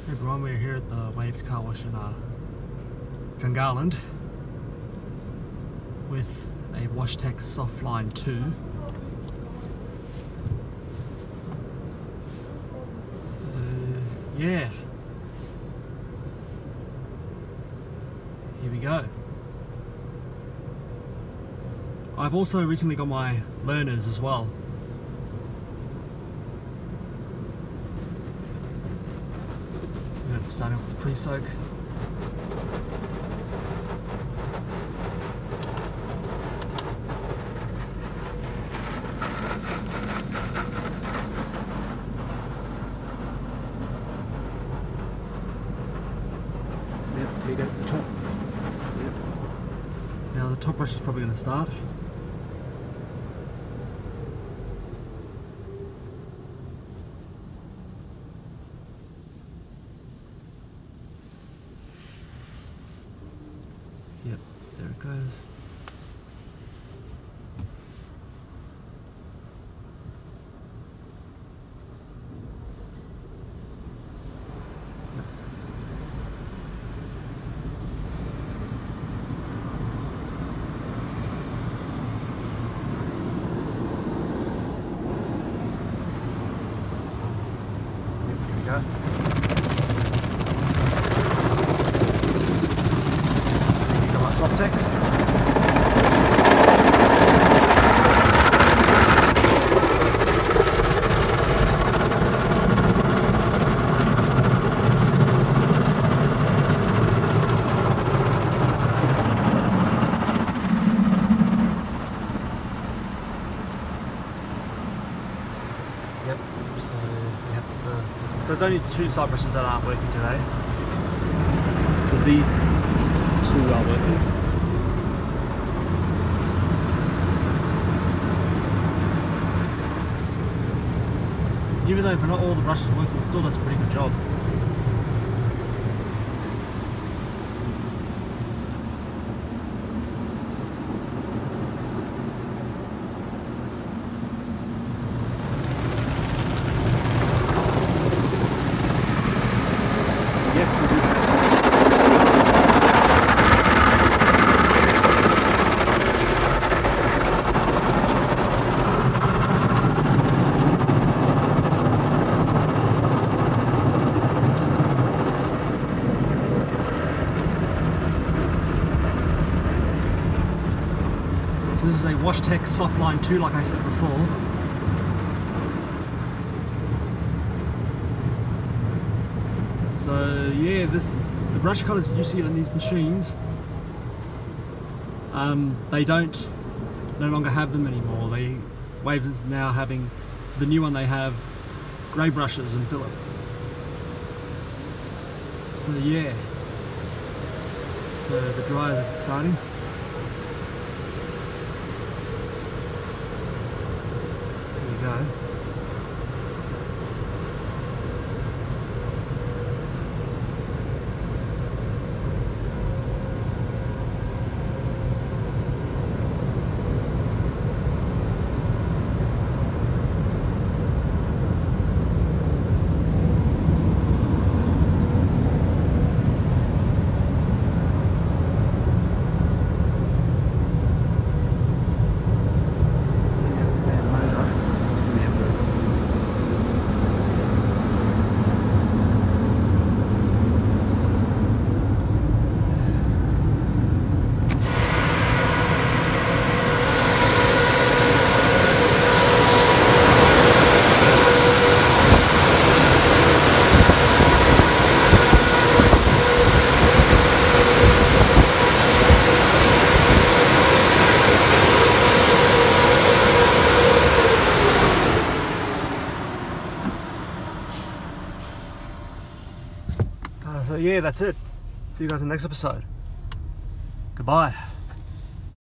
Hey everyone, we're here at the Waves Car Wash in Gungahlin with a WashTec Softline 2. Yeah, here we go. I've also recently got my learners as well. Starting off with pre-soak. Yep, here goes the top. Yep. Now the top brush is probably going to start. Yep, there it goes. Here we go. Softex. Yep. So there's only two side brushes that aren't working today. But these two are working. Even though not all the brushes are working, it still does a pretty good job. Yes, we do. So this is a WashTec Softline 2, like I said before. So yeah, the brush colours you see on these machines, they no longer have them anymore. Waves is now having, the new one they have grey brushes and Phillip. So yeah, the dryers are starting. Go. So yeah, that's it. See you guys in the next episode. Goodbye.